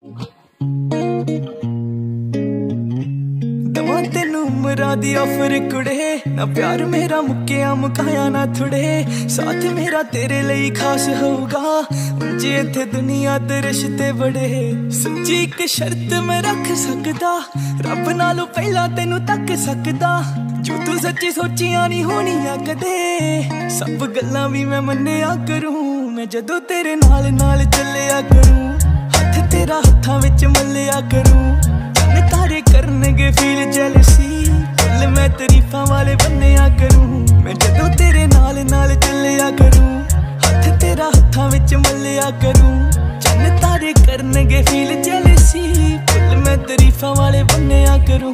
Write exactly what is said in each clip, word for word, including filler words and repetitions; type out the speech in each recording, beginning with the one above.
दवा तेनू उमरा दी ऑफर कुड़े, ना प्यार मेरा मुक्किया मुकाया ना थुड़े। साथ मेरा तेरे लिए खास होगा, जे इत्थे दुनिया ते रिश्ते बड़े। सच्ची एक शर्त मैं रख सकदा, रब नालों पहला तेनू तक सकदा। जो तू सच्ची सोचिया नहीं होनिया कदे, सब गल्लां भी मैं मन्निया करूं। मैं जदों तेरे नाल नाल चलिया करूं, हथ तेरा हत्थां विच मलिया करूं। तारे करनगे फील जेलसी, फुल मैं तरीफां वाले बन्निया करूं। मैं जदों तेरे नाल नाल चलिया करूं, हथ तेरा हत्थां विच मलिया करूं। चन्न तारे करनगे फील जेलसी, फुल मैं तरीफां वाले बन्निया करूं।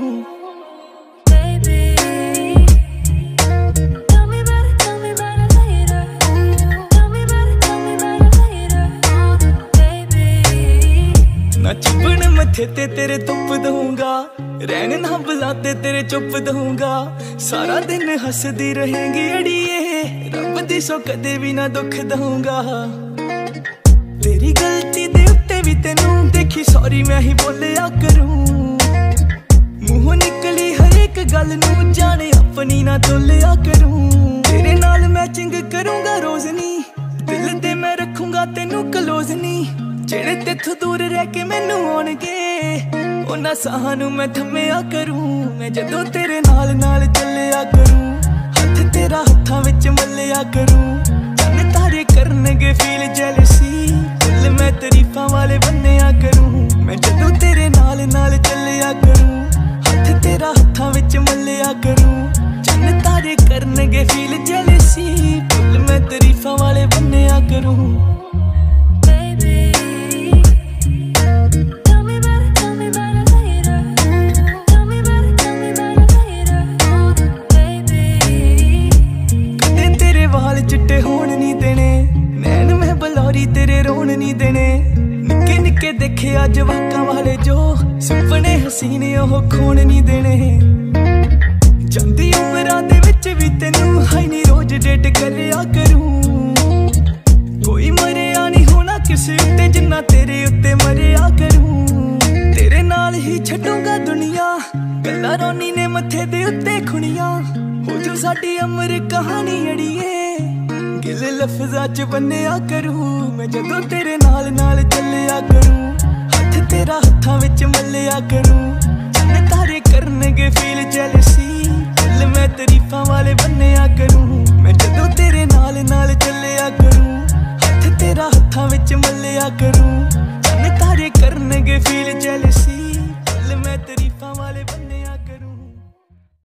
ना चुभन मथे ते तेरे तुप दूंगा, रहन ना बुलाते तेरे चुप दूंगा। सारा दिन हसदी रहेंगी अड़िए, रब दी सो कदे भी ना दुख दूंगा। तेरी गलती दे उत्ते भी तेनू देखी सॉरी मैं ही बोलिया करूं। मुंह निकली हर एक गल नू जाने अपनी ना तोलिया करूं। तेरे नाल मैचिंग करूंगा रोज नी, दिल ते मैं रखूंगा तेनू क्लोज नी। जेड़े तेथों दूर रह के मैनू आउणगे, उन्हां साहां नू मैं थम्मिया करूं। मैं जदों तेरे नाल नाल चलिया करूं, हथ तेरा हत्थां विच मलिया करूं। चन्न तारे करनगे फील जेलसी, फुल मैं तरीफां वाले बन्निया करूं। मैं जदों तेरे नाल नाल चलिया करूं, हथ तेरा हत्थां विच मलिया करूं। चन्न तारे करनगे फील जेलसी, फुल मैं तरीफां वाले बन्निया करूं। चिट्टे होण नहीं देने, नैन मैं बलौरी तेरे रोण नहीं देने। निक्के निक्के देखे अज जवाकां वाले जो, सुपने हसीने ओह खोण नहीं देने। जांदी उमरां दे विच भी तेनू हाई नी रोज डेट करया करूं। कोई मरिया नहीं होना किसे उत्ते जिन्ना तेरे उत्ते मरिया करूं। तेरे नाल ही छड्डूंगा दुनिया, गल्लां रोनी ने मत्थे दे उत्ते खुणियां। हो जो साडी अमर कहानी अड़िए, गिल लफ्जां च बन्निया करूं। मैं जदों तेरे नाल नाल चलिया करूं, हथ तेरा हत्थां विच मलिया करूं। चन्न तारे करनगे फील जेलसी, फुल मैं तरीफां वाले बन्निया करूं। मैं जदों तेरे नाल नाल चलिया करूं, हथ तेरा हत्थां विच मलिया करूं। चन्न तारे करनगे फील जेलसी, फुल मैं तरीफां वाले बन्निया